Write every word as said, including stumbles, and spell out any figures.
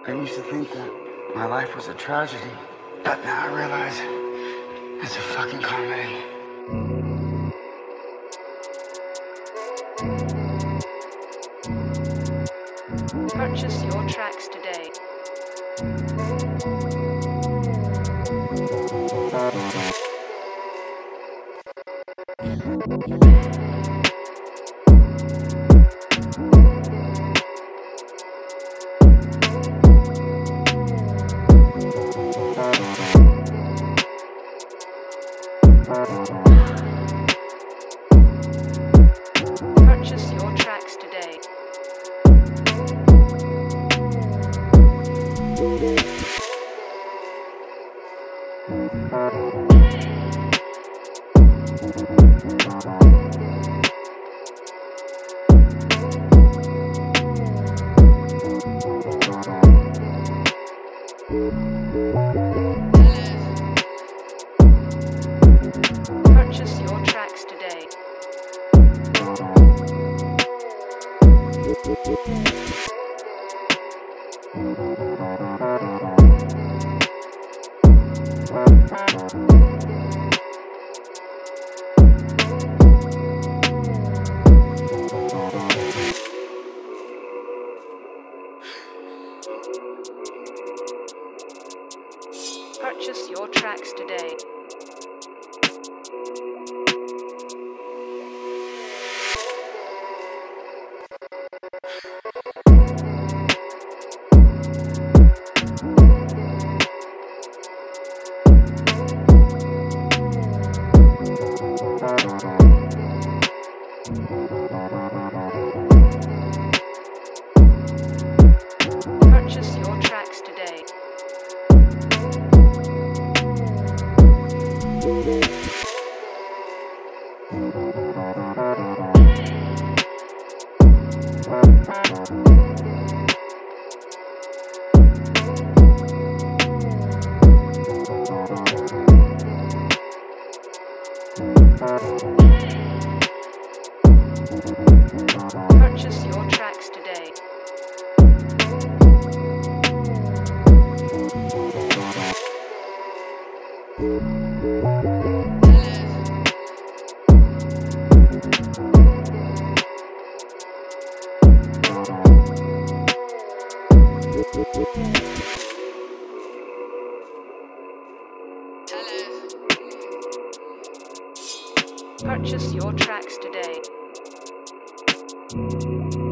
I used to think that my life was a tragedy, but now I realize it's a fucking comedy. Purchase your tracks today. Purchase your tracks today. Purchase your tracks today. Purchase your tracks today. Purchase your tracks today. Purchase your tracks today. Purchase your tracks today.